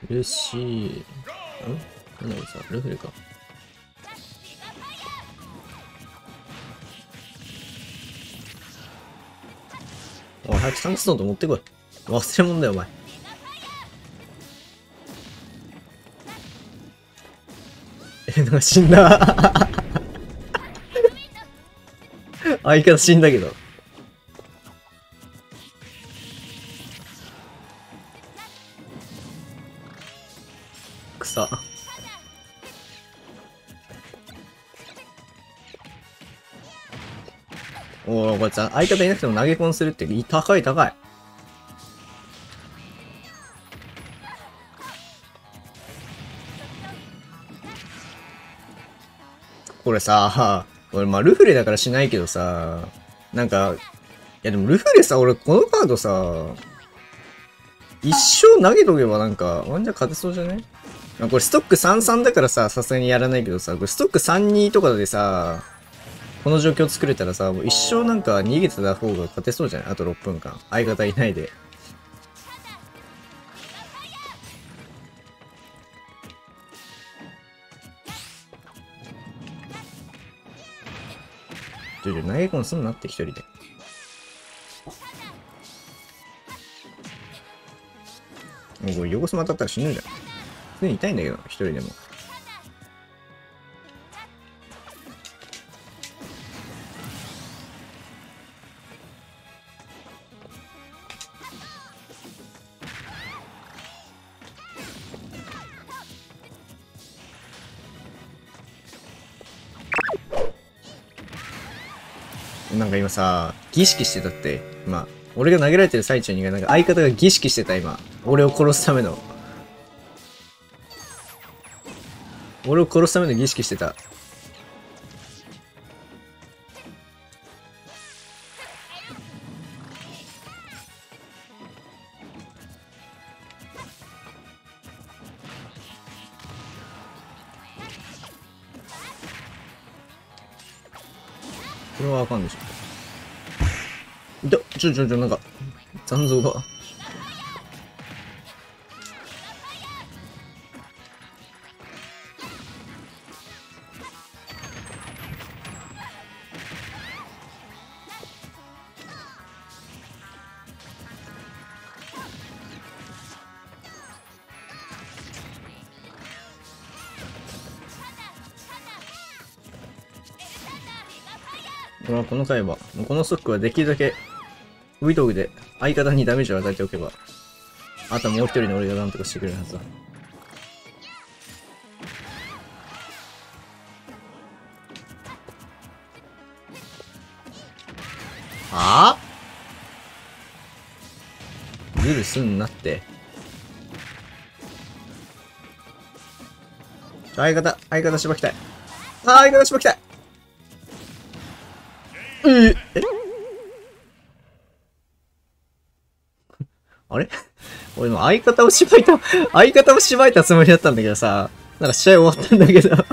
ルシー、なんだこれさ、ルフレか。おい、早くサンクスノート持ってこい。忘れ物だよ、お前。なんか死んだ。相方死んだけど。草。おお、これさ、相方いなくても投げ込んするって高い高い。これさ、俺まあルフレだからしないけどさ、なんか、いやでもルフレさ、俺このカードさ、一生投げとけばなんか、ワンジャ勝てそうじゃね？これストック33だからさ、さすがにやらないけどさ、これストック32とかでさ、この状況作れたらさ、もう一生なんか逃げてた方が勝てそうじゃない？あと6分間。相方いないで。投げ込んすんなって一人で。もうこれ横スマ当たったら死ぬじゃん。普通に痛いんだけど、一人でも。なんか今さ、儀式してたって。まあ、俺が投げられてる最中に、なんか相方が儀式してた今。俺を殺すための。俺を殺すための儀式してた。これはあかんでしょ。なんか、残像が。俺はこの回は、もうこのストックはできるだけ、ウィトグで相方にダメージを与えておけば、あともう一人の俺がなんとかしてくれるはずだ。はぁ？ズルすんなって。相方しばきたい。相方しばきたい。えあれ俺も相方をしばいたつもりだったんだけどさ、なんか試合終わったんだけど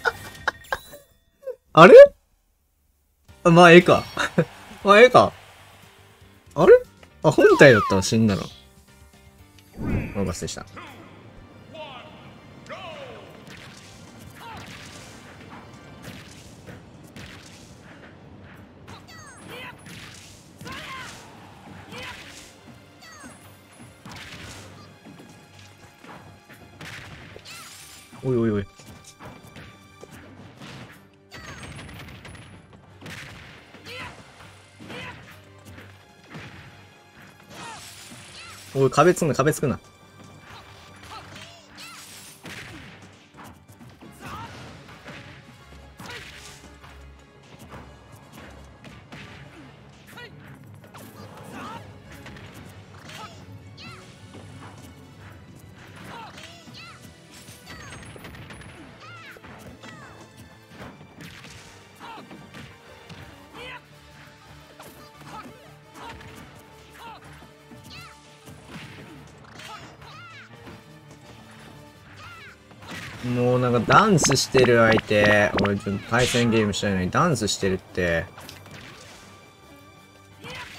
あれまあ、ええか。まあ、ええか。あれ本体だったの死んだの。お任せした。おいおいおい。おい、壁つくな。もうなんかダンスしてる相手。俺ちょっと対戦ゲームしたいのにダンスしてるって。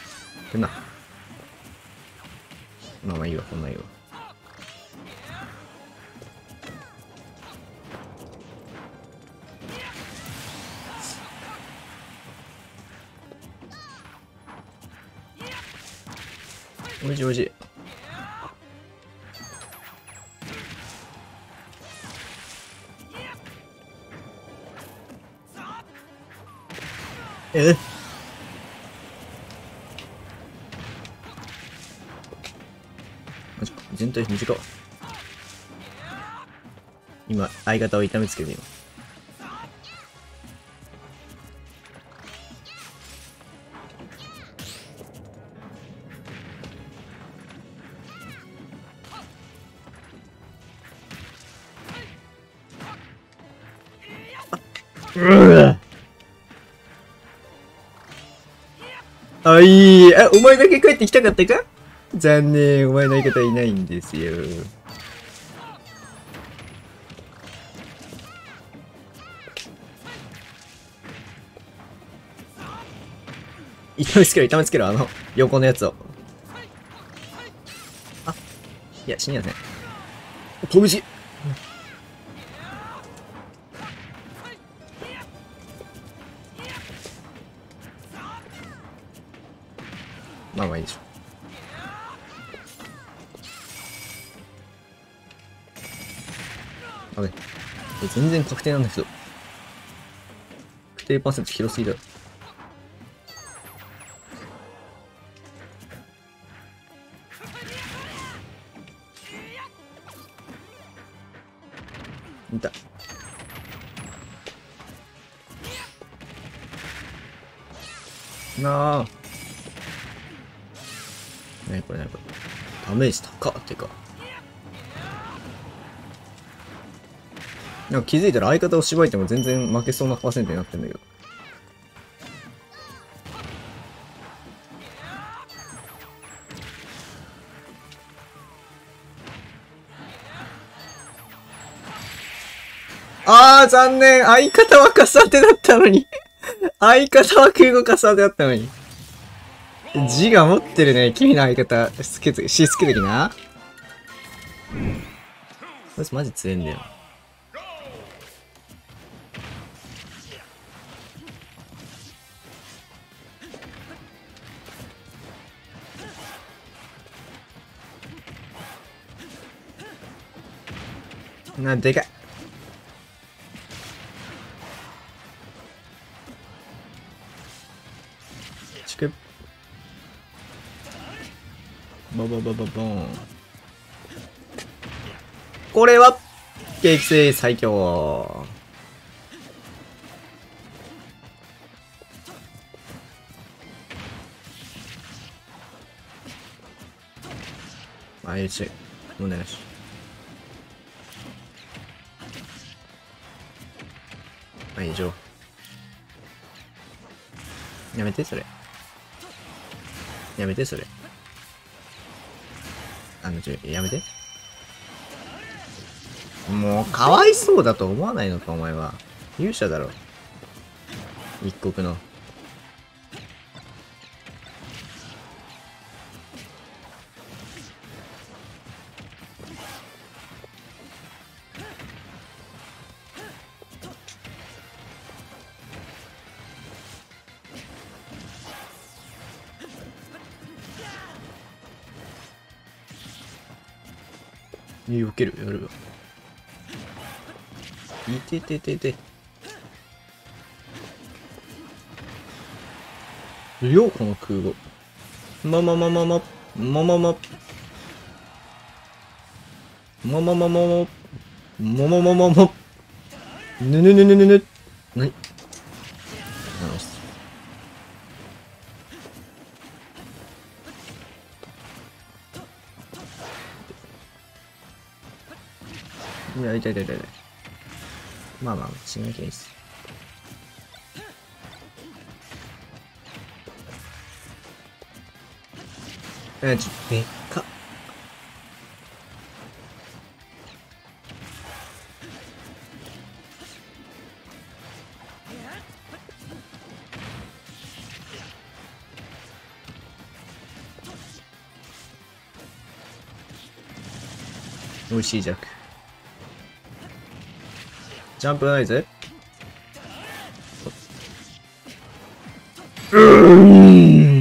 まあまあいいわ、こんなんいいわ。 おいしいおいしい。マジか。全体短い。今、相方を痛めつけて今。あ、いい。あ、お前だけ帰ってきたかったか？残念。お前の相方いないんですよ。痛めつけろ、痛めつけろ、横のやつを。あ、いや、死にやせん。拳。まあまあいいでしょ。あれ。全然確定なんだけど。確定パーセント広すぎだろ。いた。なあ。なにこれなにこれ。ダメージ高っってか。なんか気づいたら相方をしばいても全然負けそうなパーセントになってんだけど。あー、残念。相方はカサテだったのに。相方は空語カサテだったのに。自我持ってるね。君の相方。しつけときな。こいつマジ強いんだよ。でかい。チクッ。ボボボボボーン。これは、激戦最強。あ、いいし。問題なし。まあ、以上。やめて、それ。やめて、それ。やめて。もう、かわいそうだと思わないのか、お前は。勇者だろ。一国の。避ける、やるよ。いてててて。よ、この空語。ままままま、ままま、ままままま、ままままま、ぬぬぬぬぬぬ。なに？いや、痛い痛い痛い痛い。まあまあ、死ななきゃいいっす。でっかっ。美味しいジャック。ジャンプないぜ。うーん。